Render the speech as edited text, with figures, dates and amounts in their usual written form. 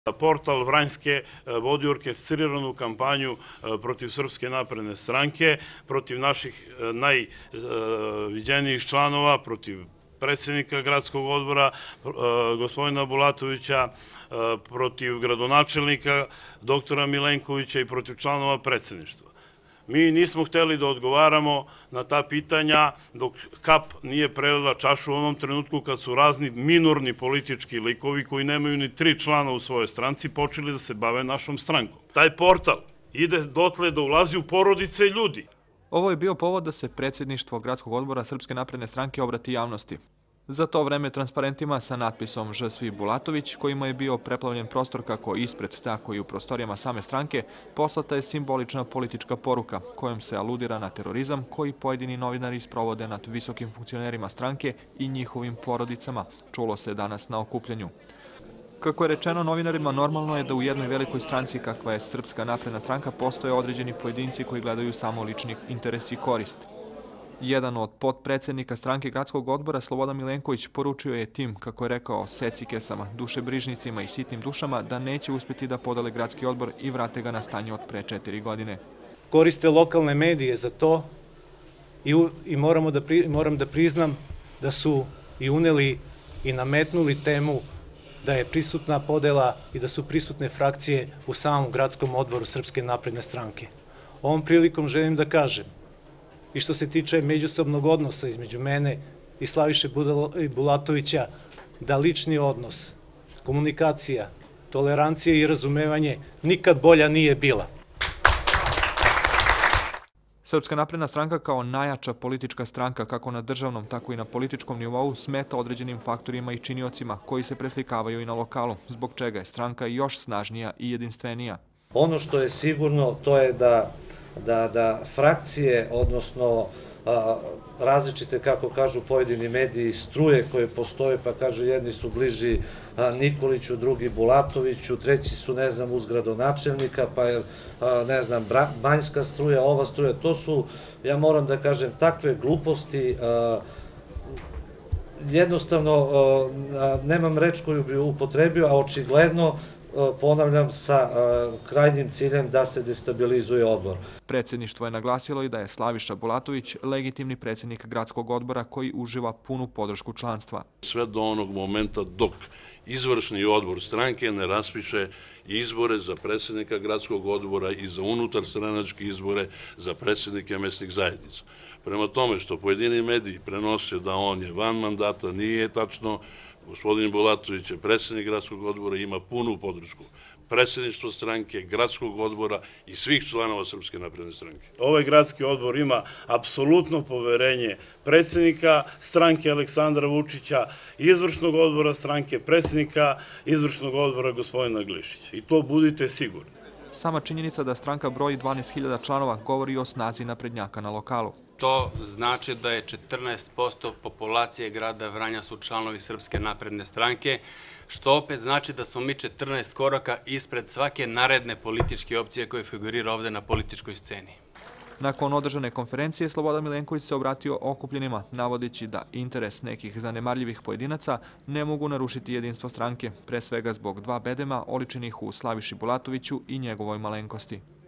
Portal Vranjske vodi orkestriranu kampanju protiv Srpske napredne stranke, protiv naših najviđenijih članova, protiv predsjednika gradskog odbora, gospodina Bulatovića, protiv gradonačelnika doktora Milenkovića i protiv članova predsjedništva. Mi nismo hteli da odgovaramo na ta pitanja dok kap nije prelila čašu u onom trenutku kad su razni minorni politički likovi koji nemaju ni 3 člana u svojoj stranci počeli da se bave našom strankom. Taj portal ide dotle da ulazi u porodice ljudi. Ovo je bio povod da se predsjedništvo gradskog odbora Srpske napredne stranke obrati javnosti. Za to vreme transparentima sa natpisom Ž. Svi Bulatović, kojima je bio preplavljen prostor kako ispred, tako i u prostorijama same stranke, poslata je simbolična politička poruka kojom se aludira na terorizam koji pojedini novinari sprovode nad visokim funkcionerima stranke i njihovim porodicama, čulo se danas na okupljanju. Kako je rečeno novinarima, normalno je da u jednoj velikoj stranci kakva je Srpska napredna stranka postoje određeni pojedinci koji gledaju samo lični interes i korist. Jedan od potpredsjednika stranke gradskog odbora, Slobodan Milenković, poručio je tim, kako je rekao, secikesama, dušebrižnicima i sitnim dušama da neće uspjeti da podele gradski odbor i vrate ga na stanje od pre 4 godine. Koriste lokalne medije za to i moram da priznam da su i uneli i nametnuli temu da je prisutna podela i da su prisutne frakcije u samom gradskom odboru Srpske napredne stranke. Ovom prilikom želim da kažem i što se tiče međusobnog odnosa između mene i Slaviše Bulatovića, da lični odnos, komunikacija, tolerancija i razumevanje nikad bolja nije bila. Srpska napredna stranka kao najjača politička stranka kako na državnom, tako i na političkom nivou smeta određenim faktorima i činiocima koji se preslikavaju i na lokalu, zbog čega je stranka još snažnija i jedinstvenija. Ono što je sigurno to je da frakcije, odnosno različite, kako kažu pojedini mediji, struje koje postoje, pa kažu jedni su bliži Nikoliću, drugi Bulatoviću, treći su, ne znam, uz gradonačelnika, pa je, ne znam, banjska struja, ova struja, to su, ja moram da kažem, takve gluposti, jednostavno nemam reč koju bi upotrebio, a očigledno, ponavljam, sa krajnjim ciljem da se destabilizuje odbor. Predsjedništvo je naglasilo i da je Slaviša Bulatović legitimni predsjednik gradskog odbora koji uživa punu podršku članstva. Sve do onog momenta dok izvršni odbor stranke ne raspiše izbore za predsjednika gradskog odbora i za unutarstranačke izbore za predsjednike mesnih zajednica. Prema tome što pojedini mediji prenose da on je van mandata, nije tačno. Gospodin Bulatović je predsjednik gradskog odbora i ima punu podršku predsjedništva stranke, gradskog odbora i svih članova Srpske napredne stranke. Ovaj gradski odbor ima apsolutno poverenje predsjednika stranke Aleksandra Vučića, izvršnog odbora stranke, predsjednika izvršnog odbora gospodina Glišića. I to budite sigurni. Sama činjenica da stranka broji 12.000 članova govori o snazi naprednjaka na lokalu. To znači da je 14% populacije grada Vranja su članovi Srpske napredne stranke, što opet znači da smo mi 14 koraka ispred svake naredne političke opcije koje figurira ovde na političkoj sceni. Nakon održane konferencije, Slobodan Milenković se obratio okupljenima, navodeći da interes nekih zanemarljivih pojedinaca ne mogu narušiti jedinstvo stranke, pre svega zbog 2 bedema oličenih u Slaviši Bulatoviću i njegovoj malenkosti.